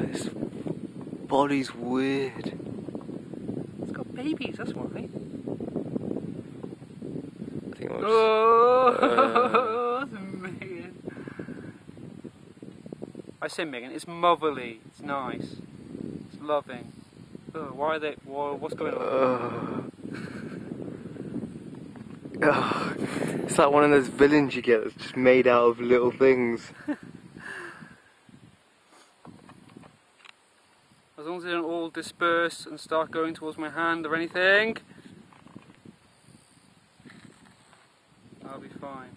this body's weird. It's got babies, that's why. I think it was, Oh, that's Megan. I say Megan, it's motherly, it's nice, it's loving. Oh, why are they, what's going on? It's like one of those villains you get that's just made out of little things. As long as they don't all disperse and start going towards my hand or anything, I'll be fine.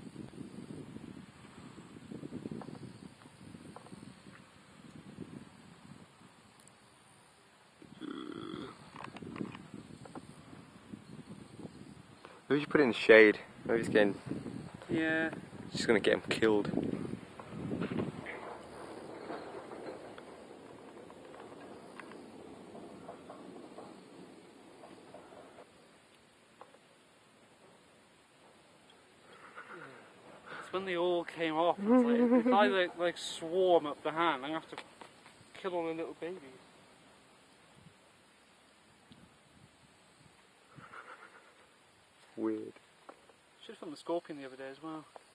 Maybe you should put it in the shade. Maybe it's getting... Yeah. It's just gonna get him killed. It's when they all came off. It's like, if I like swarm up the hand, I'm gonna have to kill all the little babies. Weird. Should have found the scorpion the other day as well.